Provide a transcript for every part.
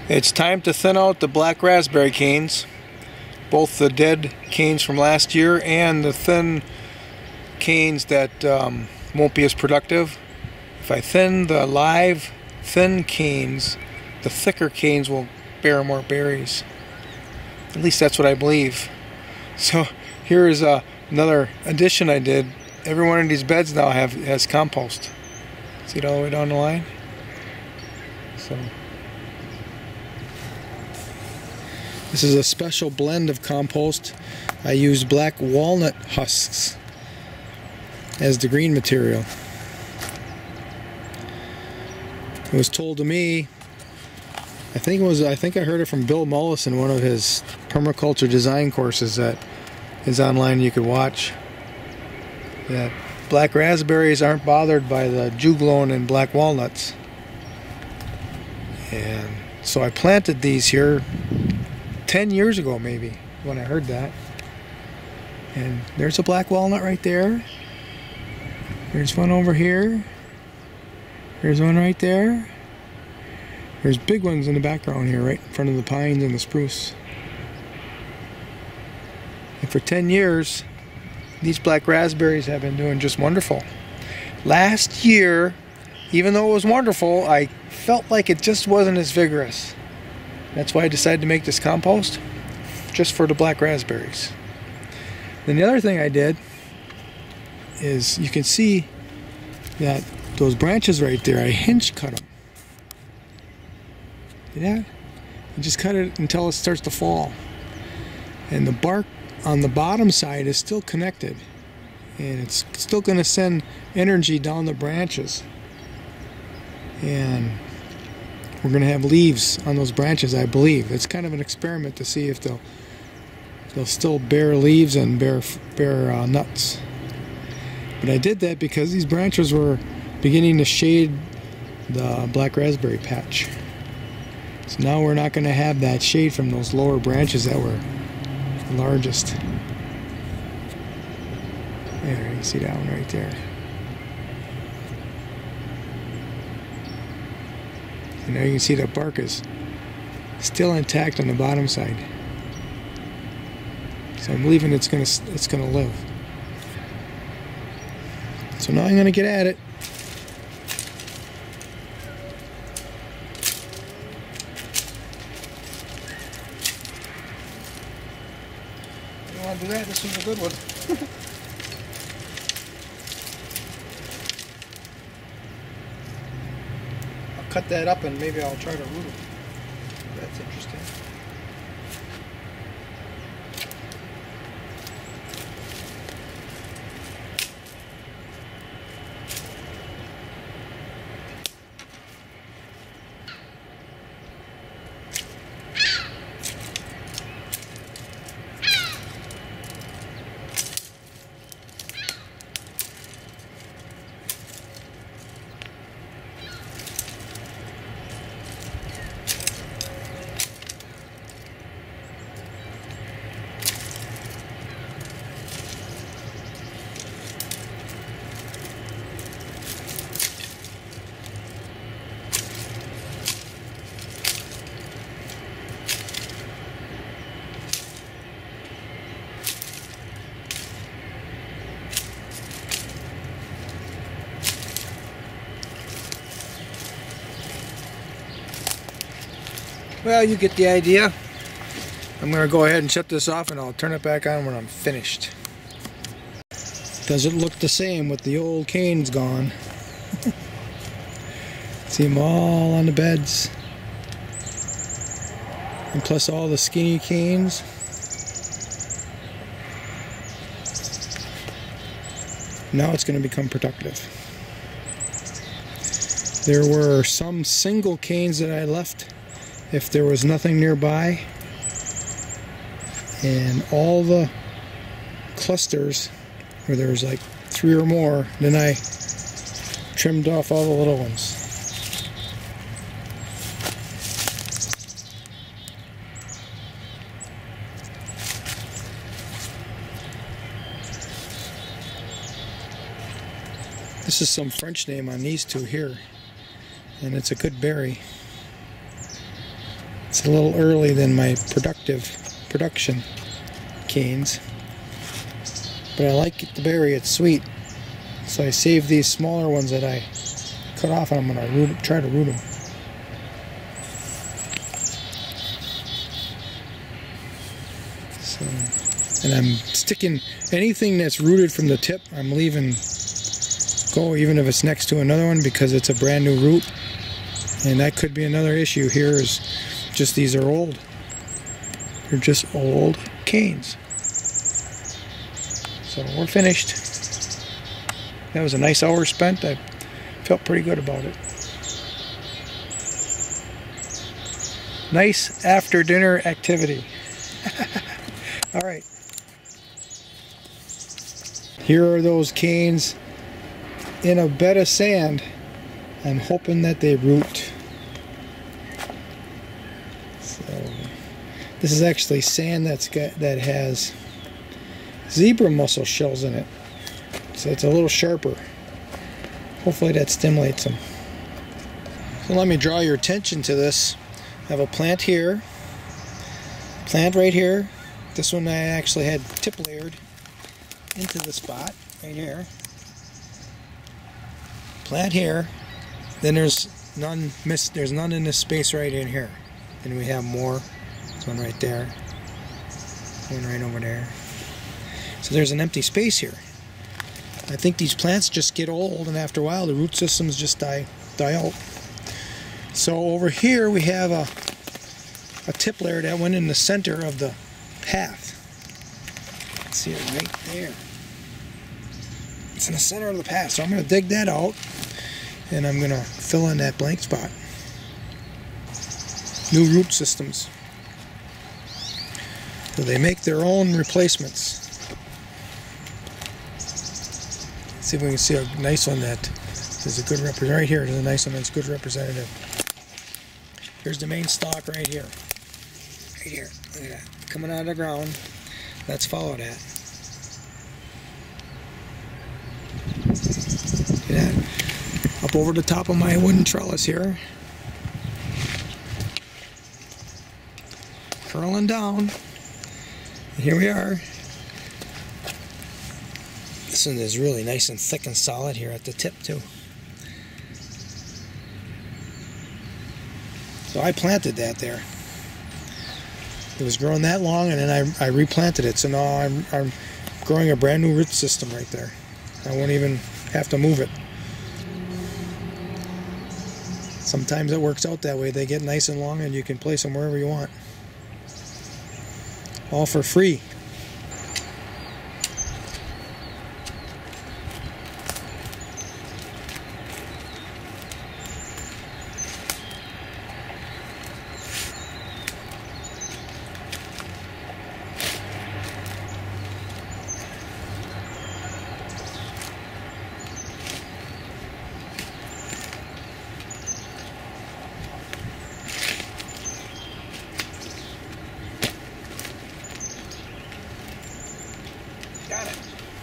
It's time to thin out the black raspberry canes, both the dead canes from last year and the thin canes that won't be as productive. If I thin the live thin canes, the thicker canes will bear more berries. At least that's what I believe. So here is another addition I did. Every one of these beds now has compost. See it all the way down the line? So this is a special blend of compost. I use black walnut husks as the green material. It was told to me, I think I heard it from Bill Mullis in one of his Permaculture Design courses that is online you could watch, that black raspberries aren't bothered by the juglone and black walnuts. And so I planted these here 10 years ago maybe, when I heard that. And there's a black walnut right there. There's one over here. There's one right there. There's big ones in the background here, right in front of the pines and the spruce. And for 10 years, these black raspberries have been doing just wonderful. Last year, even though it was wonderful, I felt like it just wasn't as vigorous. That's why I decided to make this compost, just for the black raspberries. Then the other thing I did is, you can see that those branches right there, I hinge cut them. See that? You just cut it until it starts to fall. And the bark on the bottom side is still connected. And it's still going to send energy down the branches. And we're going to have leaves on those branches, I believe. It's kind of an experiment to see if they'll still bear leaves and bear nuts. But I did that because these branches were beginning to shade the black raspberry patch. So now we're not going to have that shade from those lower branches that were the largest. There, you can see that one right there. And now you can see the bark is still intact on the bottom side. So I'm believing it's gonna live. So now I'm gonna get at it. You don't want to do that? This one's a good one. I'll cut that up and maybe I'll try to root it. That's interesting. Well, you get the idea. I'm going to go ahead and shut this off and I'll turn it back on when I'm finished. Doesn't look the same with the old canes gone. See them all on the beds. And plus all the skinny canes. Now it's going to become productive. There were some single canes that I left if there was nothing nearby, and all the clusters where there was like 3 or more, then I trimmed off all the little ones. This is some French name on these two here, and it's a good berry. It's a little early than my production canes, but I like the berry. It's sweet, so I saved these smaller ones that I cut off, and I'm going to try to root them. So, and I'm sticking anything that's rooted from the tip, I'm leaving go, even if it's next to another one, because it's a brand new root. And that could be another issue here, is just these are old. They're just old canes. So we're finished. That was a nice hour spent. I felt pretty good about it. Nice after dinner activity. All right. Here are those canes in a bed of sand. I'm hoping that they root. So this is actually sand that has zebra mussel shells in it, so it's a little sharper. Hopefully that stimulates them. So let me draw your attention to this. I have a plant here, plant right here. This one I actually had tip layered into the spot right here. Plant here. Then there's none in this space right in here. Then we have more. There's one right there. One right over there. So there's an empty space here. I think these plants just get old, and after a while the root systems just die out. So over here we have a tip layer that went in the center of the path. See it right there. It's in the center of the path. So I'm going to dig that out, and I'm going to fill in that blank spot. New root systems. So they make their own replacements. Let's see if we can see a nice one that is a good representative. Right here is a nice one that's a good representative. Here's the main stalk right here. Right here. Look at that. Coming out of the ground. Let's follow that. Look at that. Up over the top of my wooden trellis here. Curling down. And here we are. This one is really nice and thick and solid here at the tip too. So I planted that there. It was growing that long, and then I replanted it. So now I'm growing a brand new root system right there. I won't even have to move it. Sometimes it works out that way. They get nice and long, and you can place them wherever you want. All for free. Got it.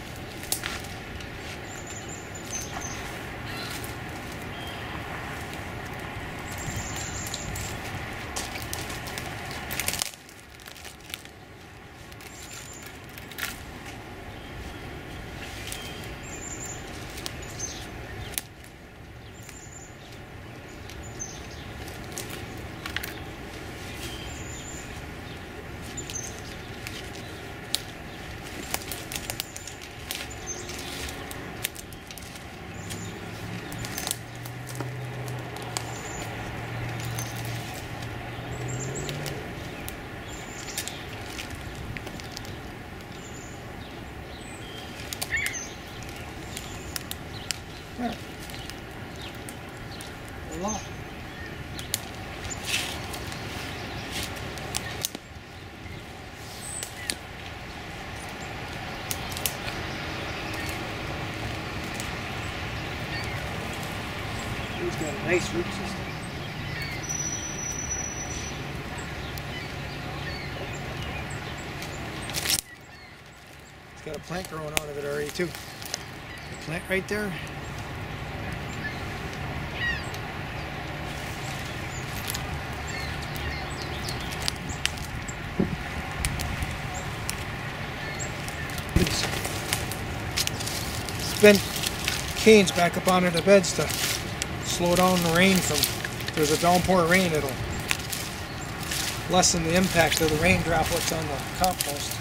Yeah. A lot. He's got a nice root system. It's got a plant growing out of it already too. The plant right there. bent canes back up onto the beds to slow down the rain from, if there's a downpour rain, it'll lessen the impact of the rain droplets on the compost.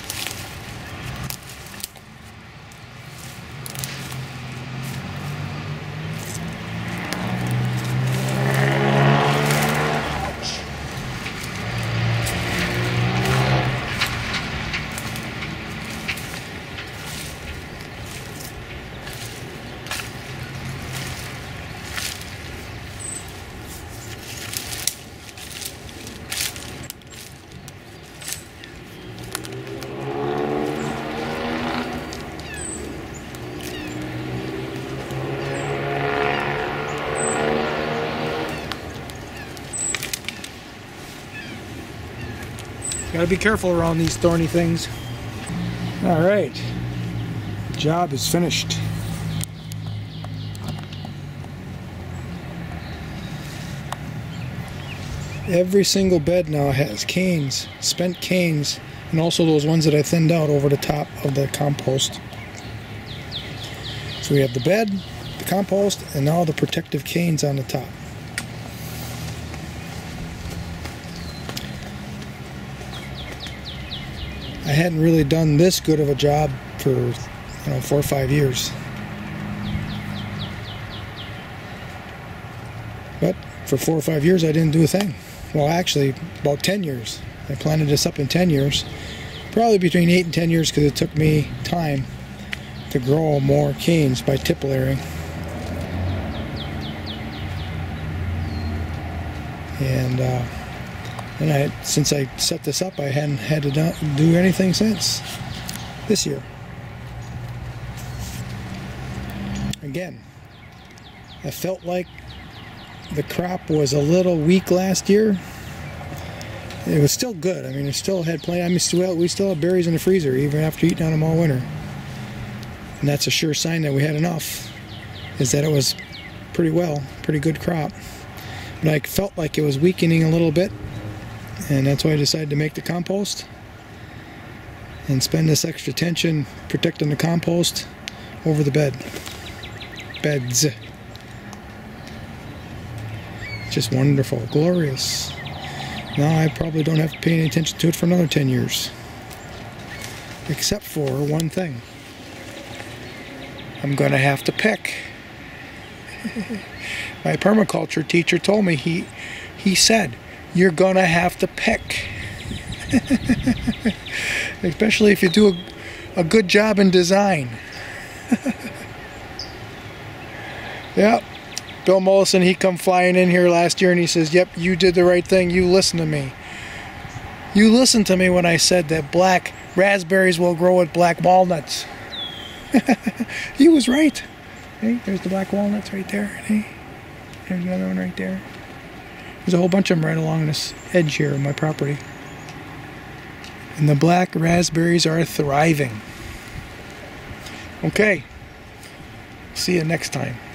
Gotta be careful around these thorny things. Alright, job is finished. Every single bed now has canes, spent canes, and also those ones that I thinned out over the top of the compost. So we have the bed, the compost, and now the protective canes on the top. I hadn't really done this good of a job for 4 or 5 years. But for 4 or 5 years I didn't do a thing. Well, actually about 10 years. I planted this up in 10 years. Probably between 8 and 10 years because it took me time to grow more canes by tip layering. And since I set this up, I hadn't had to do anything since this year. Again, I felt like the crop was a little weak last year. It was still good. I mean, it still had plenty. We still have berries in the freezer even after eating on them all winter. And that's a sure sign that we had enough, is that it was pretty good crop. But I felt like it was weakening a little bit. And that's why I decided to make the compost and spend this extra attention protecting the compost over the beds. Just wonderful, glorious. Now I probably don't have to pay any attention to it for another 10 years. Except for one thing. I'm going to have to pick. My permaculture teacher told me, he said, you're gonna have to pick. Especially if you do a good job in design. Yep. Bill Mollison, he come flying in here last year and he says, yep, you did the right thing. You listened to me. You listened to me when I said that black raspberries will grow with black walnuts. He was right. Hey, there's the black walnuts right there. Hey, there's another one right there. There's a whole bunch of them right along this edge here of my property. And the black raspberries are thriving. Okay. See you next time.